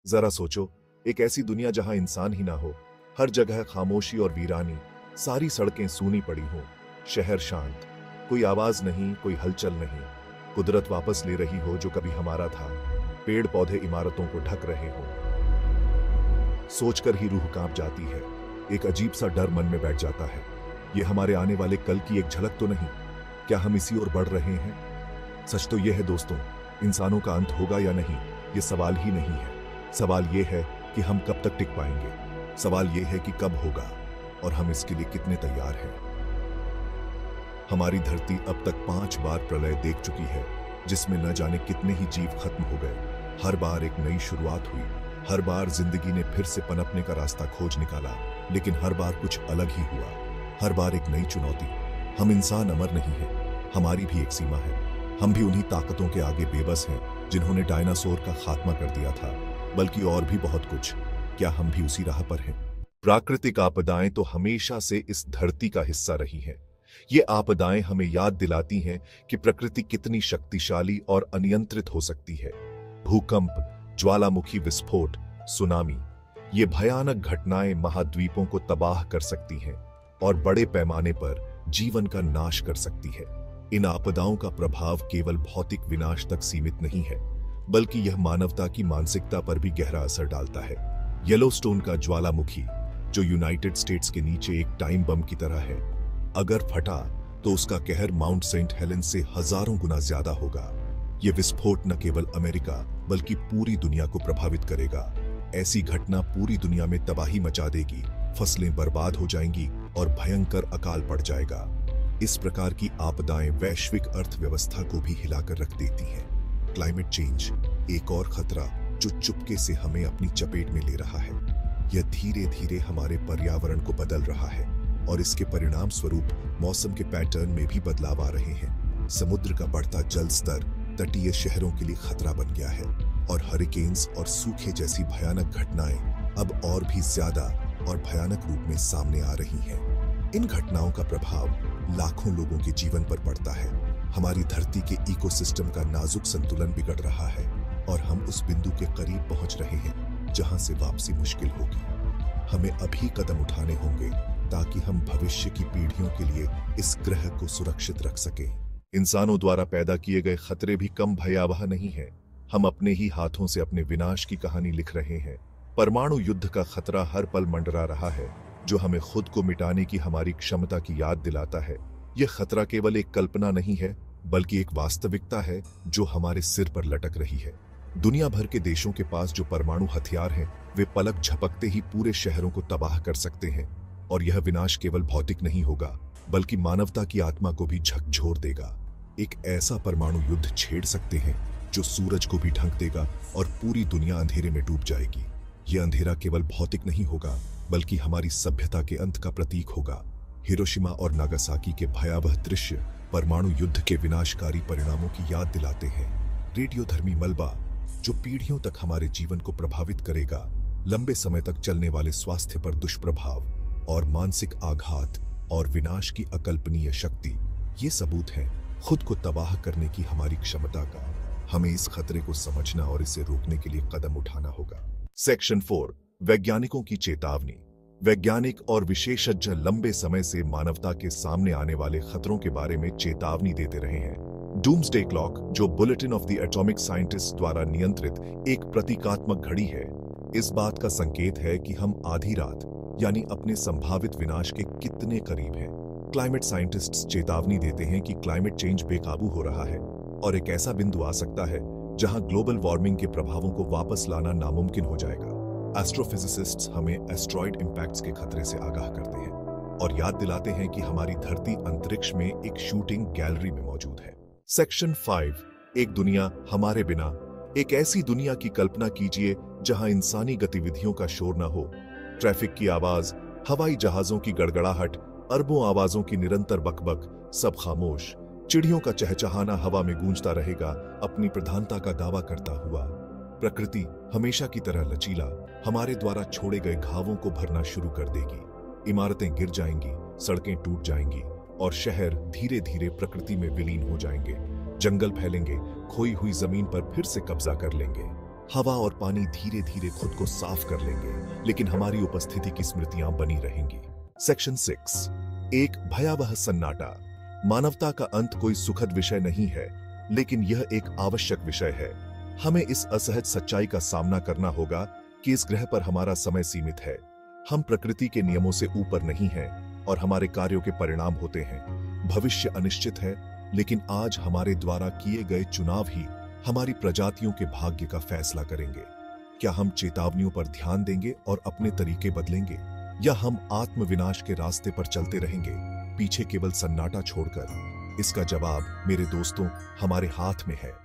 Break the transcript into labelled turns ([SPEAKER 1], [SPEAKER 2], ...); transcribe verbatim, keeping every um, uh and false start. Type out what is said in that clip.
[SPEAKER 1] जरा सोचो, एक ऐसी दुनिया जहां इंसान ही ना हो, हर जगह खामोशी और वीरानी, सारी सड़कें सूनी पड़ी हों, शहर शांत, कोई आवाज नहीं, कोई हलचल नहीं, कुदरत वापस ले रही हो जो कभी हमारा था, पेड़ पौधे इमारतों को ढक रहे हों। सोचकर ही रूह कांप जाती है, एक अजीब सा डर मन में बैठ जाता है। ये हमारे आने वाले कल की एक झलक तो नहीं? क्या हम इसी ओर बढ़ रहे हैं? सच तो यह है दोस्तों, इंसानों का अंत होगा या नहीं, ये सवाल ही नहीं है। सवाल यह है कि हम कब तक टिक पाएंगे। सवाल यह है कि कब होगा और हम इसके लिए कितने तैयार हैं। हमारी धरती अब तक पांच बार प्रलय देख चुकी है, जिसमें न जाने कितने ही जीव खत्म हो गए। हर बार एक नई शुरुआत हुई, हर बार जिंदगी ने फिर से पनपने का रास्ता खोज निकाला, लेकिन हर बार कुछ अलग ही हुआ। हर बार एक नई चुनौती। हम इंसान अमर नहीं हैं, हमारी भी एक सीमा है। हम भी उन्हीं ताकतों के आगे बेबस हैं जिन्होंने डायनासोर का खात्मा कर दिया था, बल्कि और भी बहुत कुछ। क्या हम भी उसी राह पर हैं? प्राकृतिक आपदाएं तो हमेशा से इस धरती का हिस्सा रही हैं। ये आपदाएं हमें याद दिलाती हैं कि प्रकृति कितनी शक्तिशाली और अनियंत्रित हो सकती है। भूकंप, ज्वालामुखी विस्फोट, सुनामी, ये भयानक घटनाएं महाद्वीपों को तबाह कर सकती हैं और बड़े पैमाने पर जीवन का नाश कर सकती है। इन आपदाओं का प्रभाव केवल भौतिक विनाश तक सीमित नहीं है, बल्कि यह मानवता की मानसिकता पर भी गहरा असर डालता है। येलोस्टोन का ज्वालामुखी, जो यूनाइटेड स्टेट्स के नीचे एक टाइम बम की तरह है, अगर फटा तो उसका कहर माउंट सेंट हेलेन से हजारों गुना ज्यादा होगा। यह विस्फोट न केवल अमेरिका बल्कि पूरी दुनिया को प्रभावित करेगा। ऐसी घटना पूरी दुनिया में तबाही मचा देगी, फसलें बर्बाद हो जाएंगी और भयंकर अकाल पड़ जाएगा। इस प्रकार की आपदाएं वैश्विक अर्थव्यवस्था को भी हिलाकर रख देती हैं। क्लाइमेट चेंज एक और खतरा जो चुपके से हमें अपनी चपेट में ले रहा है। यह धीरे धीरे हमारे पर्यावरण को बदल रहा है और इसके परिणाम स्वरूप मौसम के पैटर्न में भी बदलाव आ रहे हैं। समुद्र का बढ़ता जल स्तर तटीय शहरों के लिए खतरा बन गया है और हरिकेन्स और सूखे जैसी भयानक घटनाएं अब और भी ज्यादा और भयानक रूप में सामने आ रही हैं। इन घटनाओं का प्रभाव लाखों लोगों के जीवन पर पड़ता है। हमारी धरती के इकोसिस्टम का नाजुक संतुलन बिगड़ रहा है और हम उस बिंदु के करीब पहुंच रहे हैं जहां से वापसी मुश्किल होगी। हमें अभी कदम उठाने होंगे ताकि हम भविष्य की पीढ़ियों के लिए इस ग्रह को सुरक्षित रख सकें। इंसानों द्वारा पैदा किए गए खतरे भी कम भयावह नहीं हैं। हम अपने ही हाथों से अपने विनाश की कहानी लिख रहे हैं। परमाणु युद्ध का खतरा हर पल मंडरा रहा है, जो हमें खुद को मिटाने की हमारी क्षमता की याद दिलाता है। यह खतरा केवल एक कल्पना नहीं है, बल्कि एक वास्तविकता है जो हमारे सिर पर लटक रही है। दुनिया भर के देशों के पास जो परमाणु हथियार हैं, वे पलक झपकते ही पूरे शहरों को तबाह कर सकते हैं। और यह विनाश केवल भौतिक नहीं होगा, बल्कि मानवता की आत्मा को भी झकझोर देगा। एक ऐसा परमाणु युद्ध छेड़ सकते हैं जो सूरज को भी ढक देगा और पूरी दुनिया अंधेरे में डूब जाएगी। यह अंधेरा केवल भौतिक नहीं होगा, बल्कि हमारी सभ्यता के अंत का प्रतीक होगा। हिरोशिमा और नागासाकी के भयावह दृश्य परमाणु युद्ध के विनाशकारी परिणामों की याद दिलाते हैं। रेडियोधर्मी मलबा, जो पीढ़ियों तक हमारे जीवन को प्रभावित करेगा, लंबे समय तक चलने वाले स्वास्थ्य पर दुष्प्रभाव और मानसिक आघात और विनाश की अकल्पनीय शक्ति, ये सबूत हैं खुद को तबाह करने की हमारी क्षमता का। हमें इस खतरे को समझना और इसे रोकने के लिए कदम उठाना होगा। सेक्शन फोर, वैज्ञानिकों की चेतावनी। वैज्ञानिक और विशेषज्ञ लंबे समय से मानवता के सामने आने वाले खतरों के बारे में चेतावनी देते रहे हैं। डूम्सडे क्लॉक, जो bulletin of the atomic scientist द्वारा नियंत्रित एक प्रतीकात्मक घड़ी है, इस बात का संकेत है कि हम आधी रात यानी अपने संभावित विनाश के कितने करीब हैं। क्लाइमेट साइंटिस्ट्स चेतावनी देते हैं कि क्लाइमेट चेंज बेकाबू हो रहा है और एक ऐसा बिंदु आ सकता है जहां ग्लोबल वार्मिंग के प्रभावों को वापस लाना नामुमकिन हो जाएगा। एस्ट्रोफिजिसिस्ट्स हमें एस्ट्रॉइड इंपैक्ट्स के खतरे से आगाह करते हैं और याद दिलाते हैं कि हमारी धरती अंतरिक्ष में एक शूटिंग गैलरी में मौजूद है। सेक्शन फाइव, एक दुनिया हमारे बिना। एक ऐसी दुनिया की कल्पना कीजिए जहां इंसानी गतिविधियों का शोर न हो। ट्रैफिक की आवाज, हवाई जहाजों की गड़गड़ाहट, अरबों आवाजों की निरंतर बकबक, सब खामोश। चिड़ियों का चहचहाना हवा में गूंजता रहेगा, अपनी प्रधानता का दावा करता हुआ। प्रकृति हमेशा की तरह लचीला हमारे द्वारा छोड़े गए घावों को भरना शुरू कर देगी। इमारतें गिर जाएंगी, सड़कें टूट जाएंगी और शहर धीरे धीरे प्रकृति में विलीन हो जाएंगे। जंगल फैलेंगे, खोई हुई जमीन पर फिर से कब्जा कर लेंगे। हवा और पानी धीरे धीरे खुद को साफ कर लेंगे, लेकिन हमारी उपस्थिति की स्मृतियां बनी रहेंगी। सेक्शन सिक्स, एक भयावह सन्नाटा। मानवता का अंत कोई सुखद विषय नहीं है, लेकिन यह एक आवश्यक विषय है। हमें इस असहज सच्चाई का सामना करना होगा कि इस ग्रह पर हमारा समय सीमित है। हम प्रकृति के नियमों से ऊपर नहीं हैं और हमारे कार्यों के परिणाम होते हैं। भविष्य अनिश्चित है, लेकिन आज हमारे द्वारा किए गए चुनाव ही हमारी प्रजातियों के भाग्य का फैसला करेंगे। क्या हम चेतावनियों पर ध्यान देंगे और अपने तरीके बदलेंगे, या हम आत्मविनाश के रास्ते पर चलते रहेंगे, पीछे केवल सन्नाटा छोड़कर? इसका जवाब मेरे दोस्तों हमारे हाथ में है।